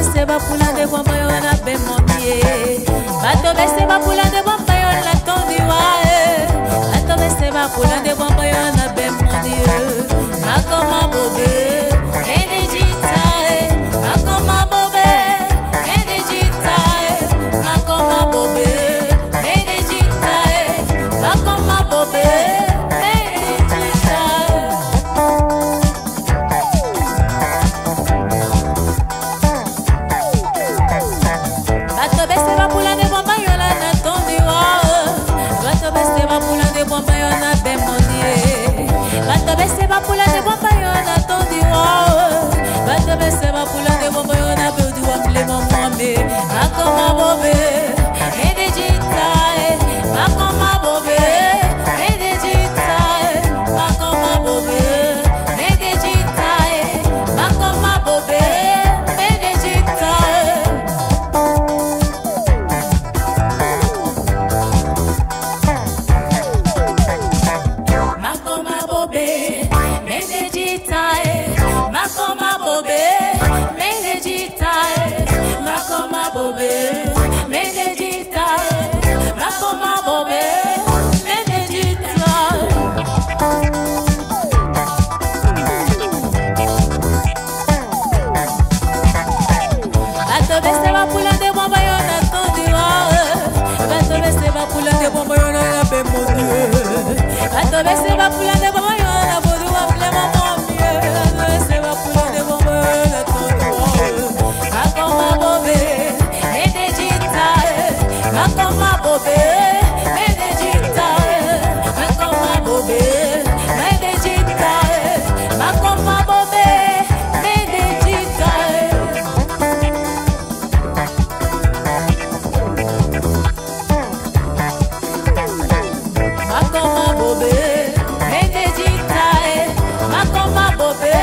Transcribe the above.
bese ba pula de bomba yo na be mondie. Bato bese ba pula de bomba yo la tondi wae. Bato bese ba pula de bomba yo na be mondie. Makom Ma Bobe, N'Diaye. Makom Ma Bobe, N'Diaye. Makom Ma Bobe, N'Diaye. Makom Ma Bobe. Se va pula de bomba yo na tondi wa. Bato se va pula de bomba yo na be du amle mamame. Makom Ma Bobe, N'Diaye. Makom Ma Bobe, N'Diaye. Makom Ma Bobe, N'Diaye. Makom Ma Bobe, N'Diaye. Makom Ma Bobe. Makom Ma Bobe, N'Diaye. Makom Ma Bobe, N'Diaye. Makom Ma Bobe, N'Diaye. Bato bese ba pula de bomba yo na tondi wa. Bato bese ba pula de bomba yo na be mondie. Bato bese ba pula de bomba yo na bodu wa ple mamami. Se va pula de bomba la tondi wa. Makom Ma Bobe, N'Diaye. Makom Ma Bobe, N'Diaye. Makom Ma Bobe, N'Diaye. Makom Ma Bobe, N'Diaye. Makom Ma Bobe, N'Diaye. Makom Ma Bobe.